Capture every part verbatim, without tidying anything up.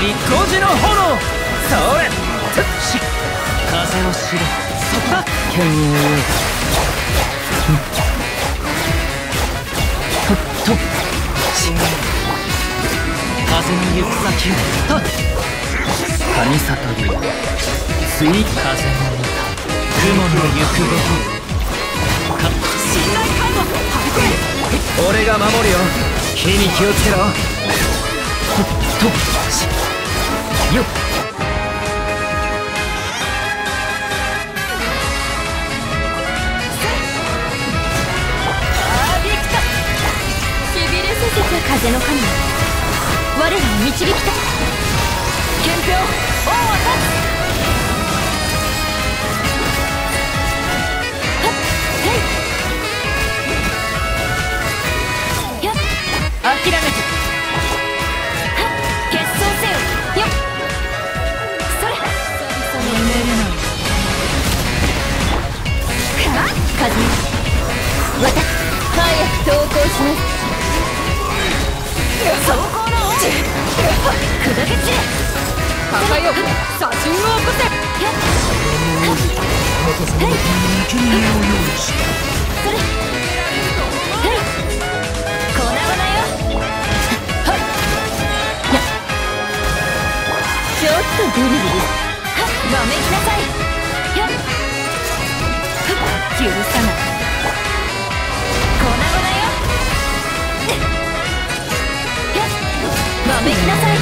り五時の炎。それし風を知れ。そこだ剣栄よ。とっと風の行く先をと神里流水風の歌雲の行くごとか信頼感度俺が守るよ。火に気をつけろ。ととしよっ風の神、我らを導きた。剣氷王は立つ。はっへいやっ諦めて。はっ決闘せよ。よっそれ久々に寝れない。はっ風の私早く投降します。走行の王子砕け散れ。破壊を左陣を起こせ。やっ博士の生贄を用意した。それはい粉々よ。はっやっちょっとビリビリ。はっわめきなさい。やっ許さない。粉々よ。わめきなさい。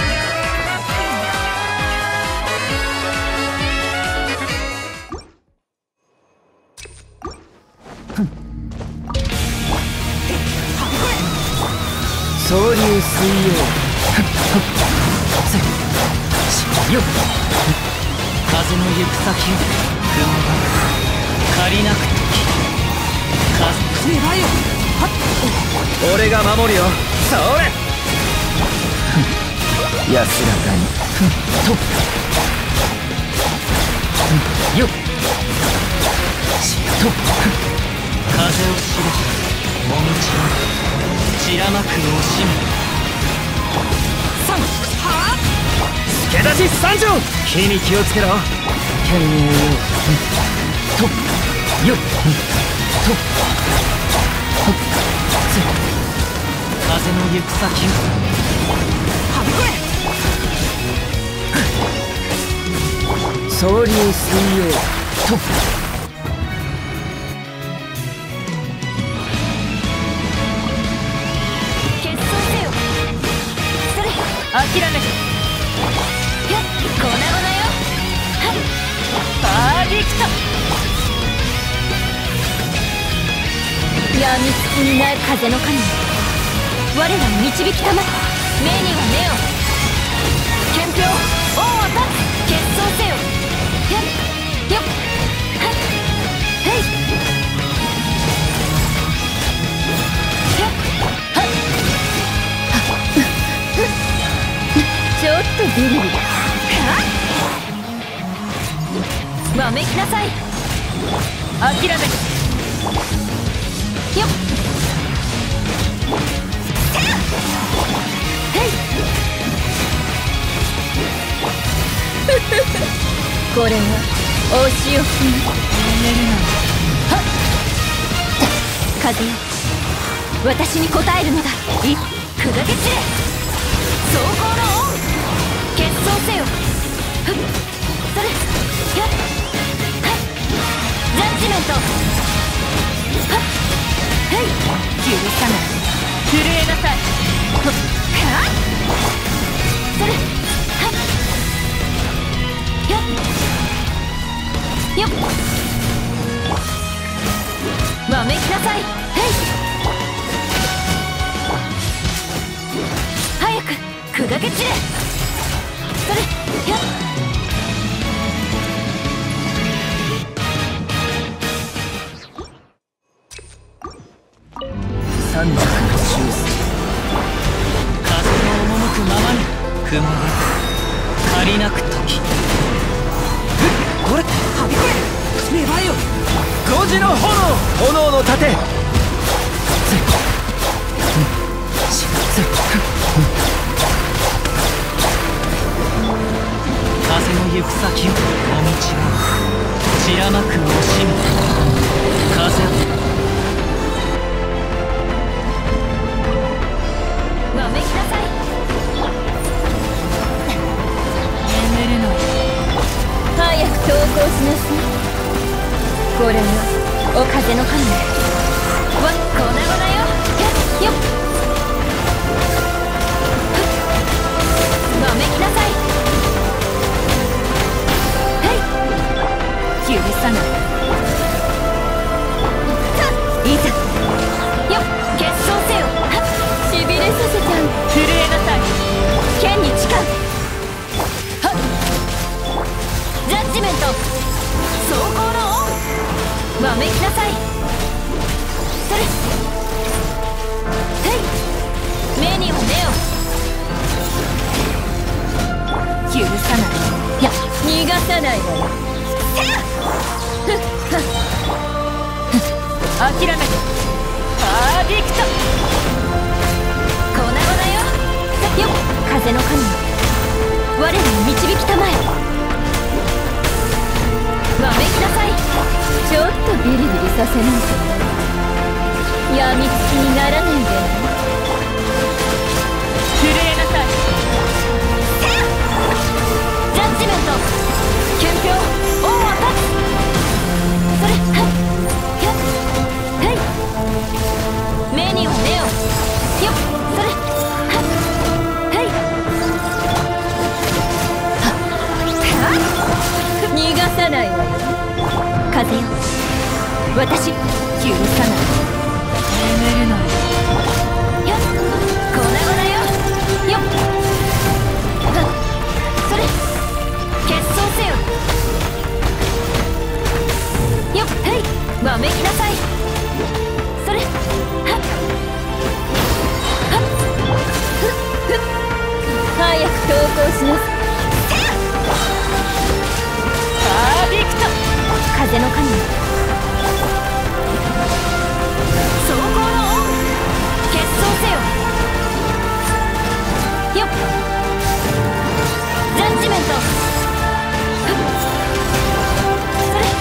総流水曜よっ風の行く先を雲が借りなくとき風狙えよ。はっ俺が守るよ。それ安らかにとよっと風を知れ。もみち散らまく惜しむ。さんはあ助立ち三条。火に気をつけろ。剣栄よ。とよっと風の行く先をはびこれ。総流水曜と決闘せよ。それ諦めて。やっ粉々よ。はっパーディクト。やみつきになる風の神、我らを導きたま。目には目を。剣氷王は立つ。決闘せよ。やっよっはっへいやっはっちょっとビリビリ。はっわめきなさい。諦めて。よっへいこれはお仕置きに寝るな。はっ風よ私に応えるのだ。い砕け散れ。走行の王決闘せよ。ふっそれやっはっジャッジメント。はっへい許さない。震えなさい。はっはっそれはっやっよっわめきなさい。へい早く砕け散れ。それやっ三尺の修正。風の赴くままに雲が借りなく時。これはびこれ芽生えよ。五時の炎炎の盾。 行く先をお道を散らまく惜しみ風をわめきなさい。眠るのよ。早く投降しなさい。これがお風の神わ粉々よ。よっわめきなさい。はい許さない。いざよっ結晶せよ。しびれさせちゃう。震えなさい。剣に誓う。はっジャッジメント走行のオン。わめきなさい。それはい目には目を許さない。いや逃がさないわよ。せやふっふっ諦めてパーディクト粉々よ。よっ風の神我らに導きたまえ。わめきなさい。ちょっとビリビリさせないとやみつきにならないでね。震えなさい。せやジャッジメント剣氷王は立つ。それはっひゃっはい目には目をよっそれはっはいはっはっ逃がさないわよ。風よ私許さない。眠るのよ。よっ粉々よ。よっはっそれ結晶せよ。よっはいわめきなさい。それはっはっふっふっ早く投降しなさい。パーディクト風の神走行のオン結晶せよ。よっジャッジメントふっそれ